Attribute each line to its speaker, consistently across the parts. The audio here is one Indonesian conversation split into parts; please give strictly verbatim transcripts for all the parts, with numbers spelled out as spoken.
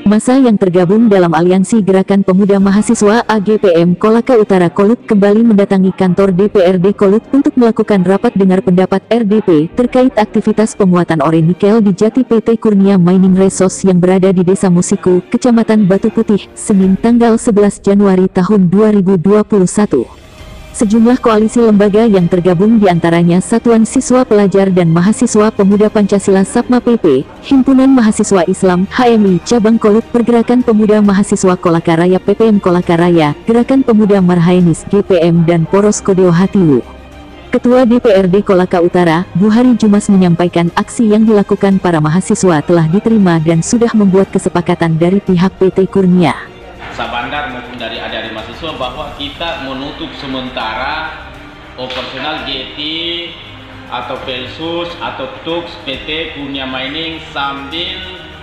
Speaker 1: Massa yang tergabung dalam Aliansi Gerakan Pemuda Mahasiswa A G P M Kolaka Utara Kolut kembali mendatangi kantor D P R D Kolut untuk melakukan rapat dengar pendapat R D P terkait aktivitas pemuatan ore nikel di Jati P T Kurnia Mining Resource yang berada di Desa Musiku, Kecamatan Batu Putih, Senin tanggal sebelas Januari tahun dua ribu dua puluh satu. Sejumlah koalisi lembaga yang tergabung diantaranya Satuan Siswa Pelajar dan Mahasiswa Pemuda Pancasila Sapma P P, Himpunan Mahasiswa Islam H M I Cabang Kolut, Pergerakan Pemuda Mahasiswa Kolaka Raya P P M Kolaka Raya, Gerakan Pemuda Marhainis G P M dan Poros Kodeo Hatilu. Ketua D P R D Kolaka Utara, Buhari Jumas menyampaikan aksi yang dilakukan para mahasiswa telah diterima dan sudah membuat kesepakatan dari pihak P T Kurnia
Speaker 2: Sabandar maupun dari adik-adik mahasiswa bahwa kita menutup sementara operasional J T atau Pelsus atau T U K S P T Kurnia Mining sambil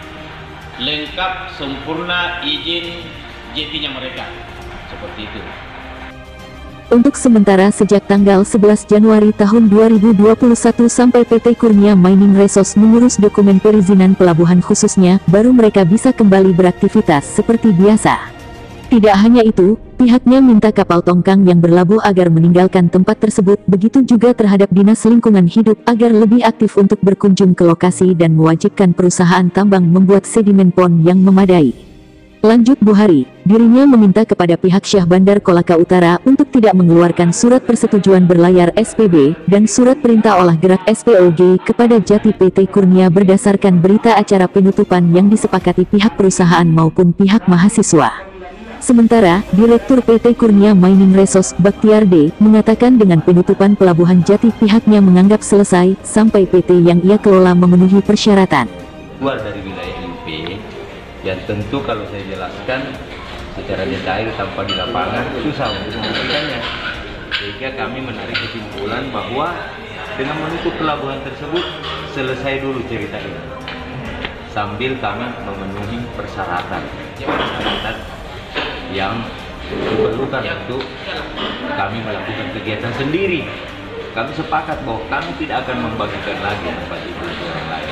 Speaker 2: lengkap sempurna izin J T-nya mereka, seperti itu.
Speaker 1: Untuk sementara sejak tanggal sebelas Januari tahun dua ribu dua puluh satu sampai P T Kurnia Mining Resource mengurus dokumen perizinan pelabuhan khususnya, baru mereka bisa kembali beraktivitas seperti biasa. Tidak hanya itu, pihaknya minta kapal tongkang yang berlabuh agar meninggalkan tempat tersebut, begitu juga terhadap Dinas Lingkungan Hidup agar lebih aktif untuk berkunjung ke lokasi dan mewajibkan perusahaan tambang membuat sedimen pond yang memadai. Lanjut Buhari, dirinya meminta kepada pihak Syah Bandar Kolaka Utara untuk tidak mengeluarkan surat persetujuan berlayar S P B dan surat perintah olah gerak S P O G kepada Jati P T Kurnia berdasarkan berita acara penutupan yang disepakati pihak perusahaan maupun pihak mahasiswa. Sementara, Direktur P T Kurnia Mining Resource Baktiar D mengatakan dengan penutupan pelabuhan Jati pihaknya menganggap selesai sampai P T yang ia kelola memenuhi persyaratan.
Speaker 3: Keluar dari wilayah I P, dan tentu kalau saya jelaskan secara detail tanpa di lapangan susah untuk membuktikannya. Sehingga kami menarik kesimpulan bahwa dengan menutup pelabuhan tersebut selesai dulu cerita ini. Sambil kami memenuhi persyaratan. Persyaratan yang diperlukan untuk kami melakukan kegiatan sendiri. Kami sepakat bahwa kami tidak akan membagikan lagi tempat itu ke orang lain.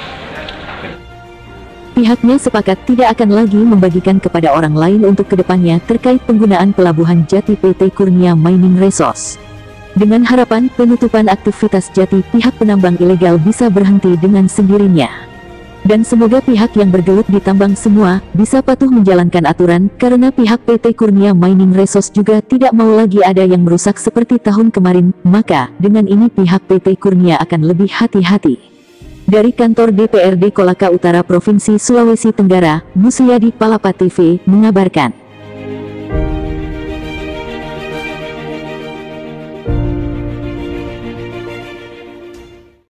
Speaker 1: Pihaknya sepakat tidak akan lagi membagikan kepada orang lain untuk kedepannya terkait penggunaan pelabuhan Jati P T Kurnia Mining Resource. Dengan harapan penutupan aktivitas Jati pihak penambang ilegal bisa berhenti dengan sendirinya. Dan semoga pihak yang bergelut di tambang semua bisa patuh menjalankan aturan, karena pihak P T Kurnia Mining Resource juga tidak mau lagi ada yang merusak seperti tahun kemarin, maka dengan ini pihak P T Kurnia akan lebih hati-hati. Dari kantor D P R D Kolaka Utara Provinsi Sulawesi Tenggara, Musyadi Palapa T V mengabarkan.